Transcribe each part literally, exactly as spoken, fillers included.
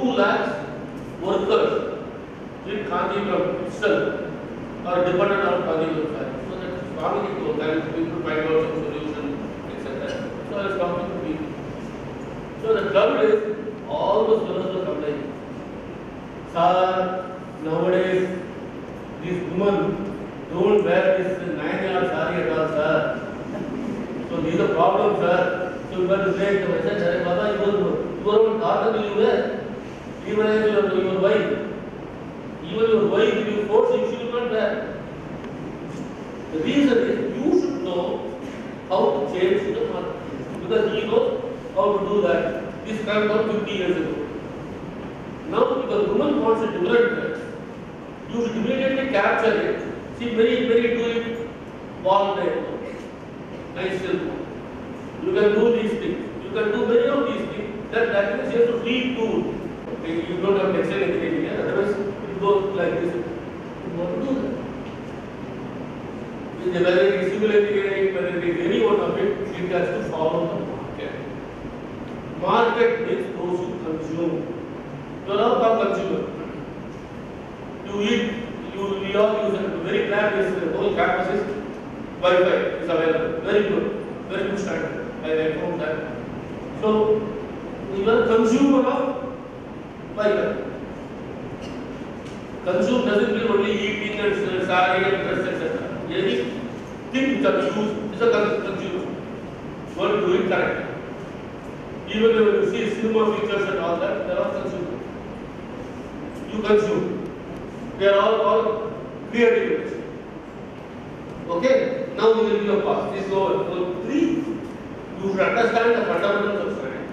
two lakhs workers in Kanjipuram itself are dependent on Kanjipuram factory. So that's farming goes and people find out some solution, et cetera. So I was talking to people. So the trouble is, all those fellows were complaining. Sir, nowadays, these women don't wear this nine-yard sari at all, sir. So these are problems, sir. So you got to break them. I said, Sir, Baba, your, your own daughter will you wear? Even as your, your wife. Even your wife, if you force him, she will not wear. The reason is, you should know how to change the market. Because he knows how to do that. This came out fifty years ago. Now, if a woman wants a different dress, you should immediately capture it. See, many, many do it all day. Nice silk. You can do these things. You can do many of these things. That, that means you have to read too. You don't have to excel anything here. Otherwise, it goes like this. You want to do that. Whether it is civil engineering, whether it is any one of it, it has to follow the market. Market means those who consume. You are not a consumer. You eat, you, we all use it. Very glad this whole campus is Wi-Fi is available. Very good. Very good standard. I found that. So, you are a consumer of Wi-Fi. Consume doesn't mean only eating and sari and dress, et cetera. Anything which are used is a consumer. You want to do it correctly. Even when you see cinema features and all that, they are all consumed. You consume. They are all, all creative. Okay? Now we will give a pass. This is over. So, three, you should understand the fundamentals of science.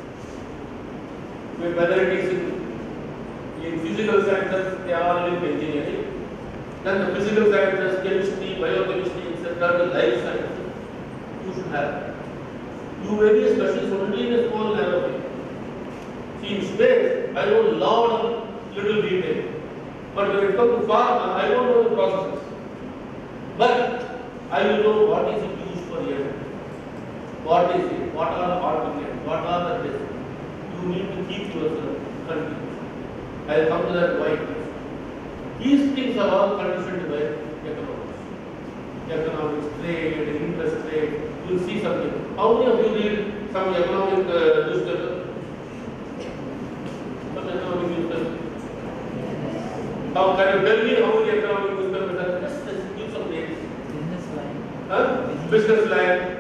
Whether it is in, in physical sciences, they are all in engineering. Then the physical sciences, chemistry, biochemistry, et cetera, the life sciences, you should have. You may be a specialist only in a small narrow way. See, in space, I know a lot of little detail. But when it comes to pharma, I don't know the processes. But I will know what is it used for here. What is it? What are the articulates? What are the tests? You need to keep yourself continuous. I will come to that why. These things are all conditioned by economics. Economics, trade, interest rate. You will see something. How many of you read some economic uh, newspaper? Some economic newspaper? How can you tell me how many economic newspapers are? Just, just give some names. Business line. Huh? Business line.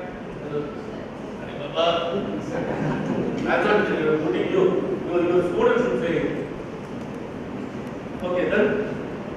I'm not putting you. Your, your students should say it. Okay, then.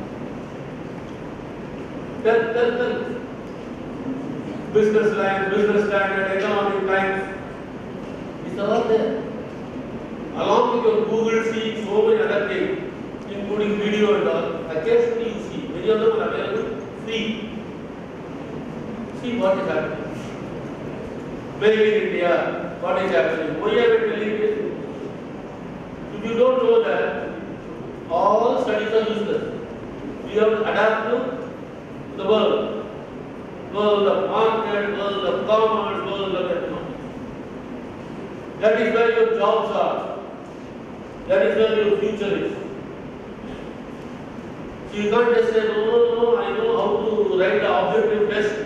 Then, then, then. Business line, business standard, economic times. These are all there. Along with your Google, seeing so many other things, including video and all, occasionally you see. Many of them are available free. See what is happening. Made in India, what is happening? Why are we telling this? If you don't know that, all studies are useless. We have to adapt to the world. World of market, world of commerce, world of economics. That is where your jobs are. That is where your future is. So you can't just say, no, no, no, I know how to write the objective test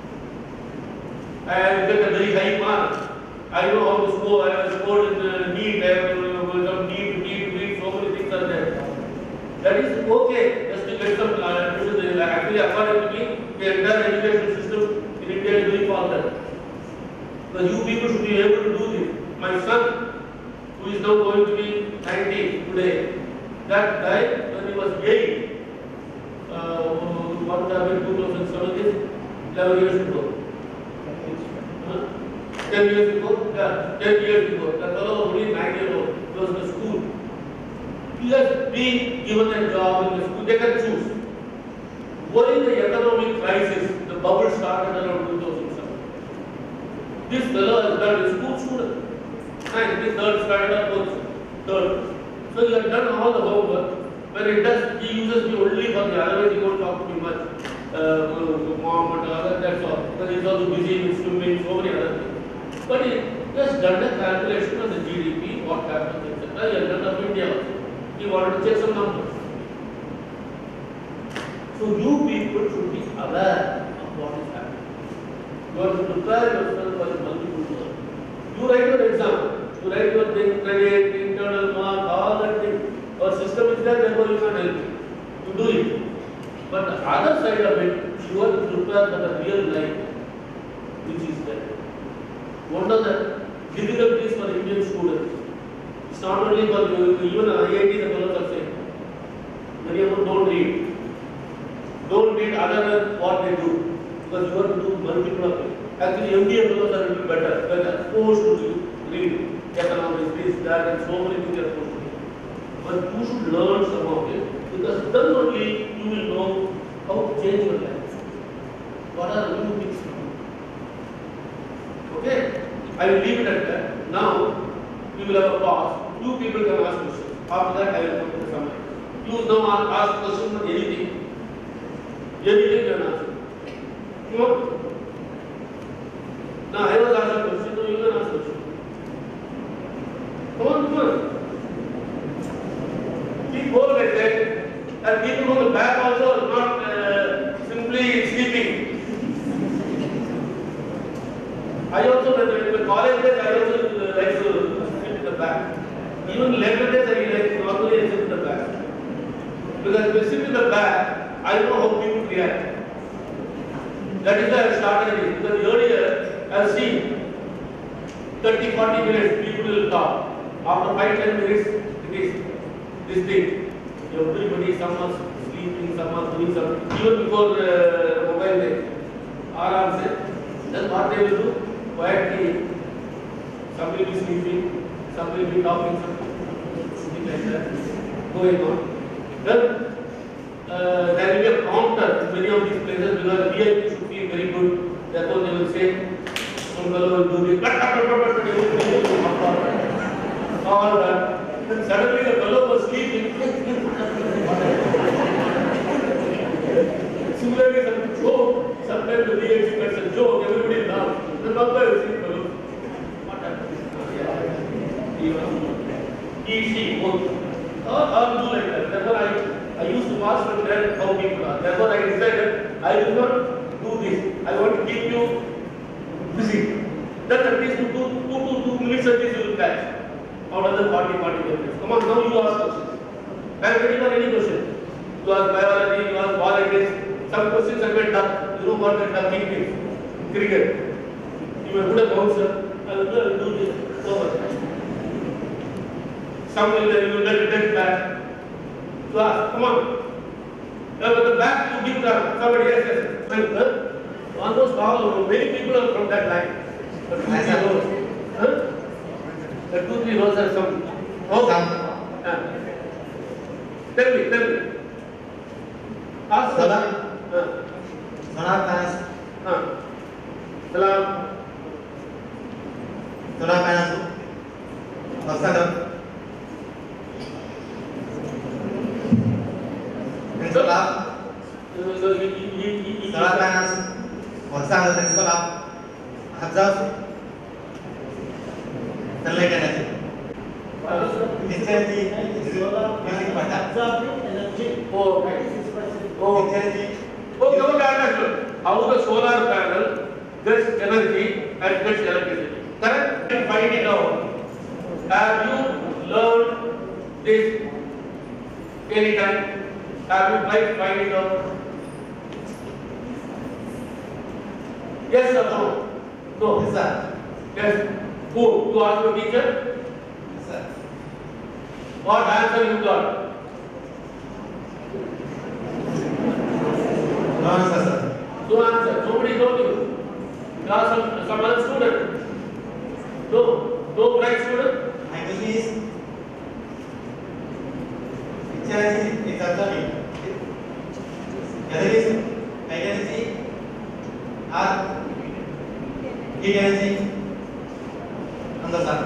and get a very high mark. I know how to score, I have scored in the NEET, I have some NEET, NEET, NEET, so many things are there. That is okay, just to get some admission. Actually, according to me, the entire education system in India is doing all that. Because you people should be able to do this. My son, who is now going to be nineteen today, that died when he was eight. Uh, what happened in two thousand seven is eleven years ago. Huh? ten years ago? Yeah, ten years ago. That fellow was only nine years old. He was in the school. He has been given a job in the school. They can choose. Why the economic crisis, the bubble started around two thousand seven. This fellow has done a school student. And this third standard or third. So he has done all the homework. When it does, he uses me only for the otherwise he won't talk to me much. Uh, mom and other, that's all. Because he's also busy with swimming, so many other things. But he has done a calculation of the G D P, what happens, et cetera. He has done of India. He wanted to check some numbers. So you people should be aware of what is happening. You have to prepare yourself for a multiple work. You write your exam, you write your thing, credit, internal mark, all that thing. Our system is there, therefore you can help you. You do it. But the other side of it, you have to prepare for the real life, which is there. One of the difficulties for Indian students, it's not only for you, even I I T, the fellows are saying, many of them don't read. Don't read other than what they do, because you have to do multiple of it. Actually, M B A fellows are a little better, because they are forced to read economics, this, that, and so many things they are forced to read. But you should learn some of it, because then only you will know how to change your life. What are the new things to do? Okay? I will leave it at that. Now, we will have a pause. Two people can ask questions. After that, I will come to the summary. You now ask questions on anything. Anything you can answer. Come on. Now, I was asking a question, so you can ask a question. Come on, come on. Keep hold like that. And people from the back also are not uh, simply sleeping. I also, in the college days, I also uh, like to sit in the back. Even later days, I like normally I sit in the back. Because if I sit in the back, I know how people react. That is why I started it. Because earlier, I have seen thirty to forty minutes, people will talk. After five to ten minutes, it is this thing. Everybody, some are sleeping, some are doing something. Even before uh, mobile day, Aram said, then what they will do? Quietly, some will be sleeping, some will be talking, something like that, going on. Then uh, there will be a counter in many of these places because V I P should feel very good. Therefore, they will say, some fellow will do this, all that. Then suddenly the fellow was sleeping. Similarly, some joke, sometimes the V I P gets a joke, everybody laughs. The number is fellow. What happened? He, she, both. All, all do like that. Therefore, I, I used to ask from there how people are. Therefore, I decided I will not do this. I want to keep you busy. Then at least two, two, two, two minutes at least you will catch. Out of the forty, forty-five minutes. Come on, now you ask questions. I am ready for any question. You ask biology, you ask politics. Some questions are very duck. You know what the ducking means? Cricket. You are good at bouncer. I will do this. Over. Some will you will let it back. So ask, come on. Now with the back you give the somebody else. Yes, yes. Almost all many people are from that line. But two, three rows. Huh? The two, three rows are some. Oh, some. Uh. Tell me, tell me. Ask Salam. Uh. Salam panas. Uh. Salam. Salam panas. Wassalam. Salam. Salam panas. Wassalam. Salam. Habzaf. Terlebih energi. Energi. Music pada. Oh, okay. Oh, Energi. okay, okay, understood. How the solar panel gets energy and gets electricity. Correct? Find it out. Have you learned this anytime? Have you tried to find it out? Yes or no? No. Yes, sir. Yes. Who? You ask your teacher? Yes, sir. What answer you got? No answer, sir. No answer. Nobody told you. You ask some, some other student. No. No bright student? My question is, which energy is observing? Whether it is light energy or heat energy from the sun.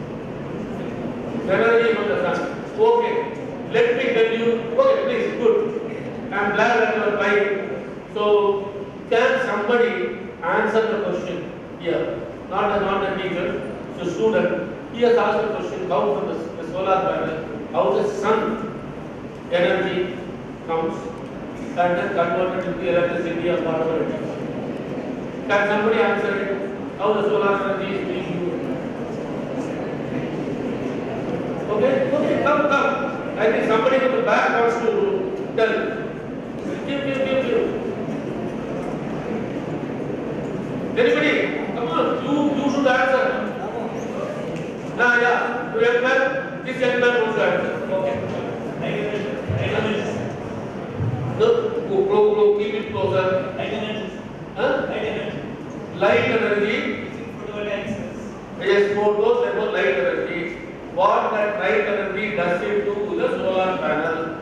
Energy from the sun. Okay. Let me tell you. Okay, please. Good. I am glad that you are trying. So, can somebody answer the question here? Not the not the teacher, the student. He has asked the question: how from the, the solar panel how the sun energy comes and then converted into electricity or whatever it is. Can somebody answer it? How the solar energy is being used? Okay, okay, come, come. I think somebody from the back wants to tell. Give, give, give, give. Anybody? Come on, you, you should answer. Nah, yeah, you young man, this young man wants to answer. Okay. No, go, go, go, keep it closer. Huh? Light energy. Yes, photos, therefore light energy. What that light energy does it to the solar panel?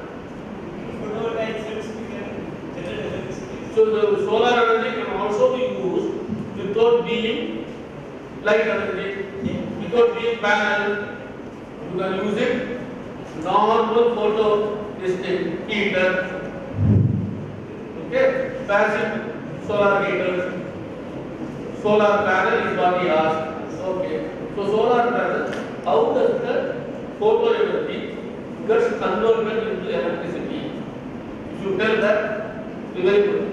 So the solar energy can also be used without being light energy, without being panel. You can use it normal photo this thing, heater. Okay, passive solar heaters. Solar panel is what he asked. Okay, so solar panel, how does the photo energy gets converted into electricity? If you tell that, be very good.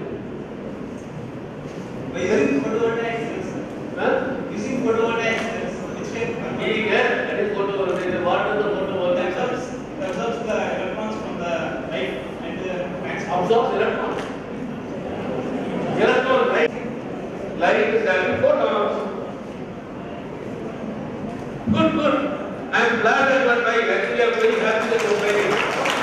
By using photovoltaic cells, Huh? using photovoltaic cells, which can He get that is photovoltaic. What is the photovoltaic? absorbs, absorbs the electrons from the light and uh, acts Absorbs electrons. Electron light. Light is having photons. Good, good. I am glad that you are trying. Actually, I am very happy that you are trying.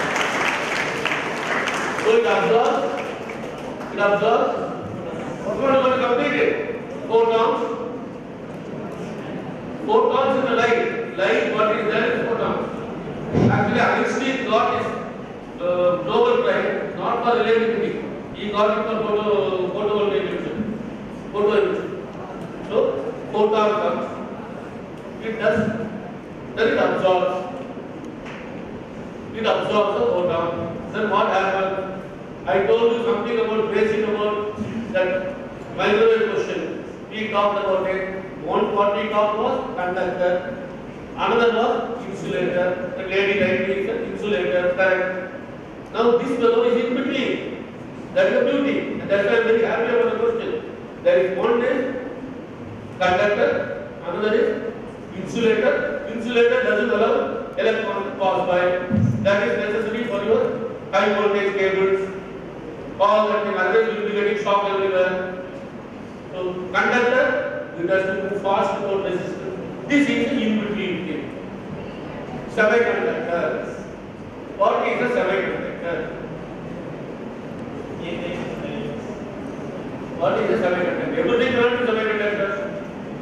So it absorbs. It absorbs. What are you going to complete it? Photons. Photons in the light. Light, what is there is photons. Actually, Einstein got his uh, Nobel Prize not for relativity. He got it for photo, photovoltaic emission. Photo emission. So, photon comes. It does. Then it absorbs. It absorbs the photon. Then what happens? I told you something about basic about that microwave question. We talked about it. One what we talked was conductor. Another was insulator. The lady right is an insulator. Correct. Now this fellow is in between. That is the beauty. And that's why I am very happy about the question. There is one is conductor. Another is insulator. Insulator doesn't allow electron to pass by. That is necessary for your high voltage cables. All that thing, otherwise you will be getting shock everywhere. So conductor, it has to move fast without resistance. This is the in-between thing. Semiconductor. What is a semiconductor? What is a semiconductor? Everything runs to semiconductors.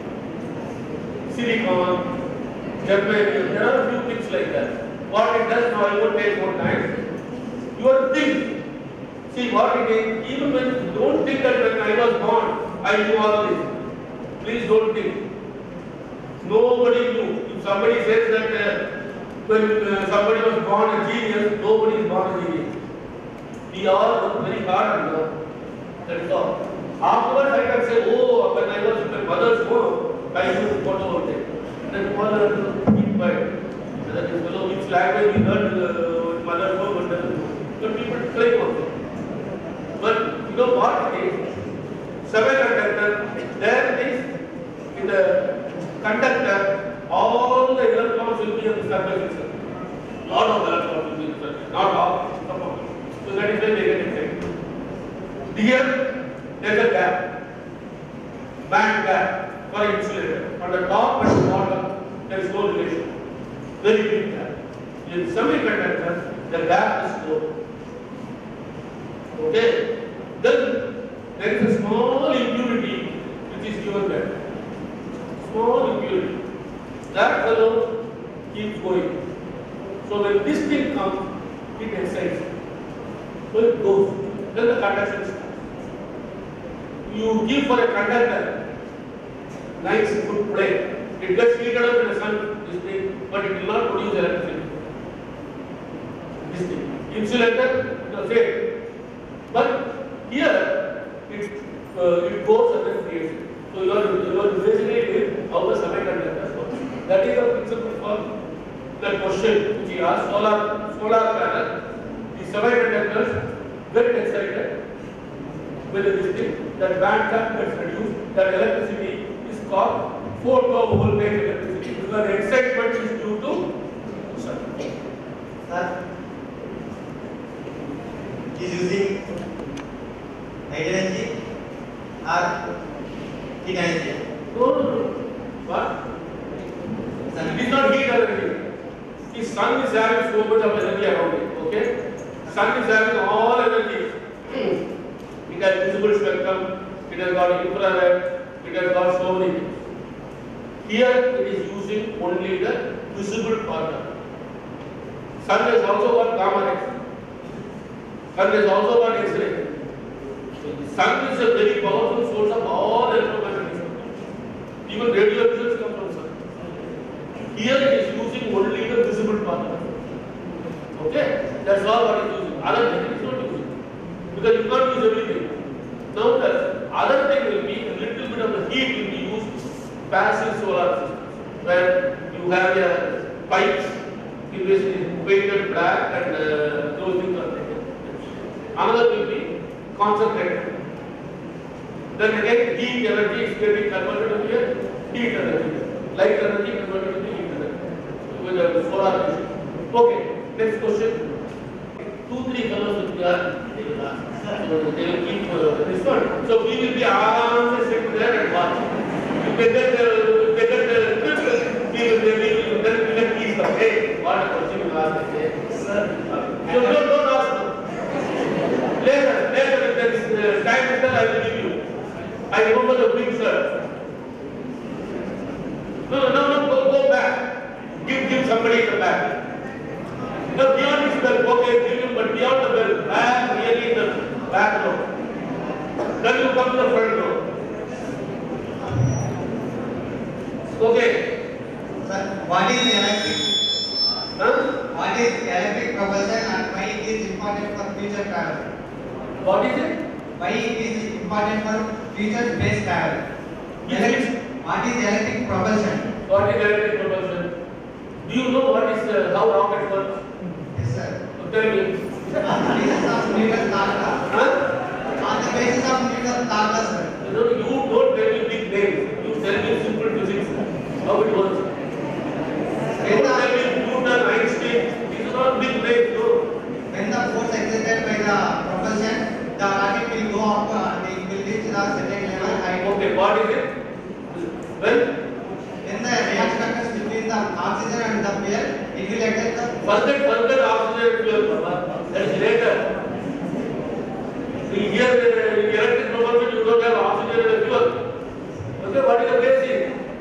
Silicon, germanium, there are a few things like that. What it does now, I won't take more time. Your thing. See what it is, even when you don't think that when I was born, I knew all this. Please don't think. Nobody knew. If somebody says that uh, when uh, somebody was born a genius, nobody is born a genius. We all work very hard and learn. That is all. Afterwards I can say, oh, when I was in my mother's home, I used photovoltaic. Then mother keep quiet. That is, below which language we learned uh, in mother's home and doesn't know. But people claim also. But you know what it is? Semiconductor, there is in the conductor, all the electrons will be on the surface itself. Lot of electrons will be on the surface, not all, some of them. So that is why they get excited. Here, there is a gap, band gap for insulator. On the top and the bottom, there is no relation. Very big gap. In semiconductors, the gap is low. Okay, then there is a small impurity which is given there. Small impurity. That fellow keeps going. So when this thing comes, it excites. So it goes. Then the conduction starts. You give for a conductor nice good plate. It gets heated up in the sun, this thing, but it will not produce electricity. This thing. Insulator, the same. But here, it, uh, it goes and then creates it. So you are, you are basically doing how the semiconductors work. That is the principle for the question which see our solar solar panel, the semiconductors get excited with this thing, that band gap gets reduced, that electricity is called photo voltage electricity because the excitement is due to sun. Sir, is using light energy or heat energy? No, no, no. What? It is not heat energy. The sun is having so much of energy around it. Okay? Sun is having all energy. It has visible spectrum, it has got infrared, it has got so many things. Here it is using only the visible part of it. Sun has also got gamma rays. Sun has also got X-ray. So the sun is a very powerful source of all electromagnetism. Even radio emissions come from sun. Here it is using only the visible part of it. Okay? That's all what it is using. Other thing it is not using. Because you can't use everything. Now the other thing will be a little bit of the heat will be used passive solar systems where you have a pipes in which is painted black and uh, those things are taken. Another will be concentrated. Then again heat energy is getting converted to a heat energy. Light energy converted to heat energy with a solar energy. Okay, next question. Two, three fellows will be asked. They will ask. So they will keep uh, this one. So we will be around sitting there and watch. If they get the, if they get the, we will, we will, then we will teach them. Hey, what a question you ask? Hey, sir. So don't, don't ask them. Later, later, if there is uh, time, I will give you. I remember the big sir. No, no, no, go, go back. Give, give somebody the back. No, beyond this bell, okay, give him, but beyond the bell, back, really in the back row. Then you come to the front row. Okay. Sir, what is electric? Huh? What is electric propulsion and why it is important for future travel? What is it? Why it is important for future space travel? Yes. What is electric propulsion? What is electric propulsion? Do you know what is uh, how rocket works? Yes, sir. Tell me. On the basis of Newton's law. Huh? On the basis of Newton's law, sir. No, you don't tell me big names. You tell me simple physics. How it works. You don't tell me Newton, Einstein. These are not big names, no. When the force exerted by the propulsion, the rocket will go up and it will reach the certain level height. Okay, what is it? When? When the reaction occurs between the oxygen and the fuel, it will exert the Forget, forget oxygen and fuel, Baba. That is later. See, here the electric propulsion, you don't have oxygen and fuel. Okay, what is the basic?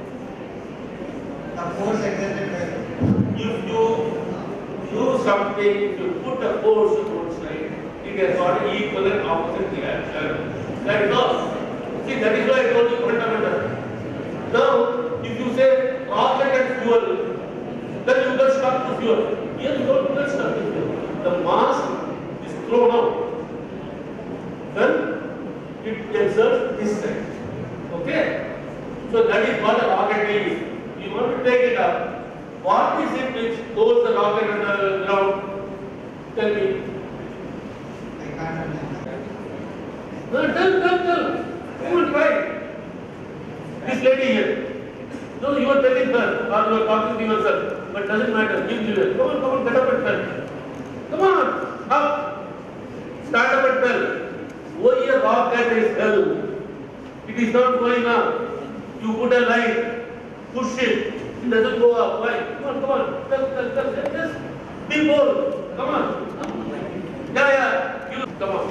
the force exerted by the If you do something, if you put a force on one side, it has got equal and opposite reaction. That is all. See, that is why I told you fundamental. Now, if you say rocket and fuel, then you get stuck to fuel. Here you don't get stuck to fuel. The mass is thrown out. Then it exerts this side. Okay? So that is what a rocket is. You want to take it up. What is it which holds the rocket on the ground? Tell me. I can't understand. No, tell, tell, tell. Who will try? This lady here. No, you are telling her, or you are talking to yourself, but doesn't matter. Give you. Come on, come on, get up and tell. Come on, up. Stand up and tell. Why a rocket is hell? It is not going up. You put a light, push it. It doesn't go up. Why? Come on, come on. Tell, tell, tell. Just be bold. Come on. Yeah, yeah. You come on.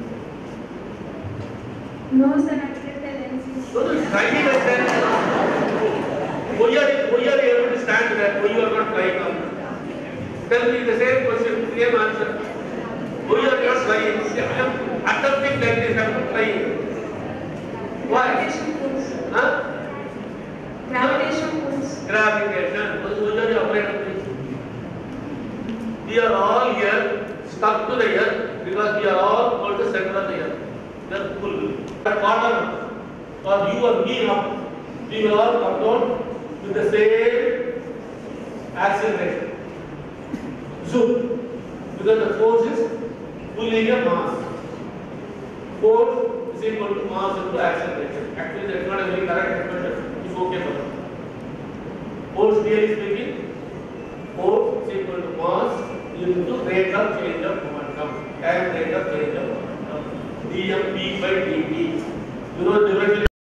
No, sir, I can't tell anything. So the try it and then. Why are you, why are you able to stand there? Why you are not flying up? Tell me the same question, same answer. Why are you not flying? I am attempting like this. I am not flying. Why? Gravitation force. Huh? Gravitation force. Gravitation. Why are you afraid of this? We are all here, stuck to the earth because we are all called the center of the earth. We are full. At bottom, or you or me up, we will all come down with the same acceleration. Zoom. Because the force is pulling a mass. Force is equal to mass into acceleration. Actually, that's not a very correct expression. It's okay for us. Force really speaking, force is equal to mass into rate of change of momentum. Time rate of change of momentum. dm p by dt. You know the differential